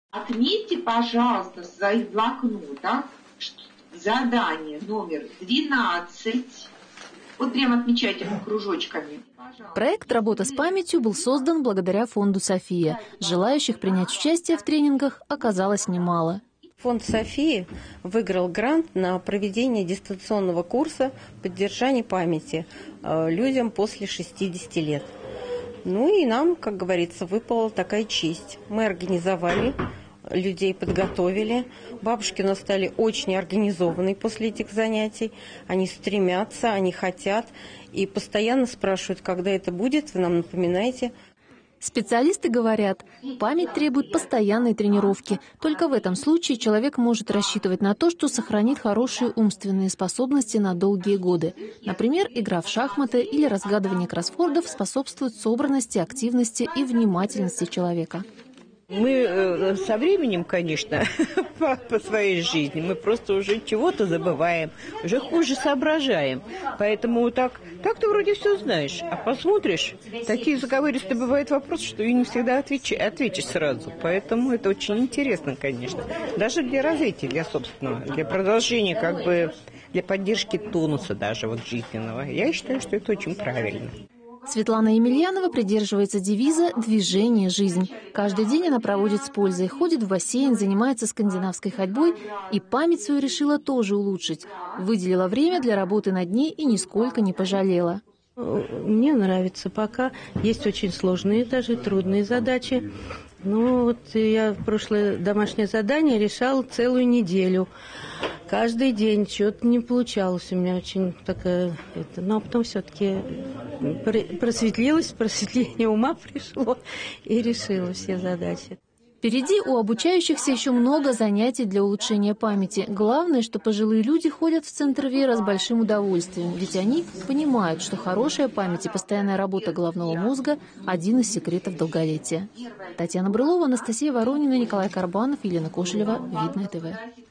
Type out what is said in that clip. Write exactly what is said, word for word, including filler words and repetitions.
Отметьте, пожалуйста, в своих блокнотах задание номер двенадцать. Вот прямо отмечайте кружочками. Проект «Работа с памятью» был создан благодаря фонду «София». Желающих принять участие в тренингах оказалось немало. Фонд «София» выиграл грант на проведение дистанционного курса поддержания памяти людям после шестидесяти лет. Ну и нам, как говорится, выпала такая честь. Мы организовали, людей подготовили. Бабушки у нас стали очень организованные после этих занятий. Они стремятся, они хотят и постоянно спрашивают, когда это будет, вы нам напоминаете. Специалисты говорят, память требует постоянной тренировки. Только в этом случае человек может рассчитывать на то, что сохранит хорошие умственные способности на долгие годы. Например, игра в шахматы или разгадывание кроссвордов способствуют собранности, активности и внимательности человека. Мы со временем, конечно, по, по своей жизни, мы просто уже чего-то забываем, уже хуже соображаем. Поэтому так, так ты вроде все знаешь, а посмотришь, такие заковыристые бывают вопросы, что и не всегда отвечи, ответишь сразу. Поэтому это очень интересно, конечно. Даже для развития, для собственного, для продолжения, как бы, для поддержки тонуса даже вот жизненного. Я считаю, что это очень правильно. Светлана Емельянова придерживается девиза «Движение – жизнь». Каждый день она проводит с пользой, ходит в бассейн, занимается скандинавской ходьбой и память свою решила тоже улучшить. Выделила время для работы над ней и нисколько не пожалела. Мне нравится, пока есть очень сложные, даже трудные задачи. Ну вот я прошлое домашнее задание решала целую неделю. Каждый день что-то не получалось у меня очень такая... Это, но потом все-таки просветлилась, просветление ума пришло и решила все задачи. Впереди у обучающихся еще много занятий для улучшения памяти. Главное, что пожилые люди ходят в Центр Вера с большим удовольствием, ведь они понимают, что хорошая память и постоянная работа головного мозга – один из секретов долголетия. Татьяна Брылова, Анастасия Воронина, Николай Карбанов, Елена Кошелева. Видное ТВ.